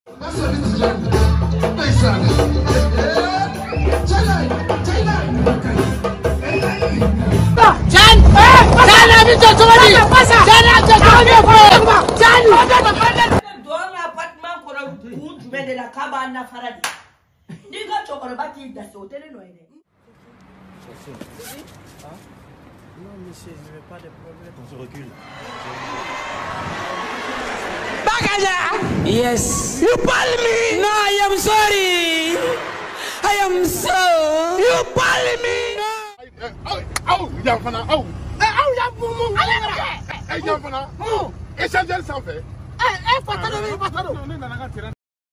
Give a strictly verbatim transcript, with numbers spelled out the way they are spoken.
de la cabane faradi. Diga chocolate da sauter no ene. Non monsieur, je n'ai pas de problème. On se recule. Bagaja! Yes. You call me? No, I am sorry. I am so. You call me? Oh, oh, Yamfana, oh. Oh, Yamfana. Eh, Yamfana. Oh, essentiel sans fait. Eh, eh, patado, patado.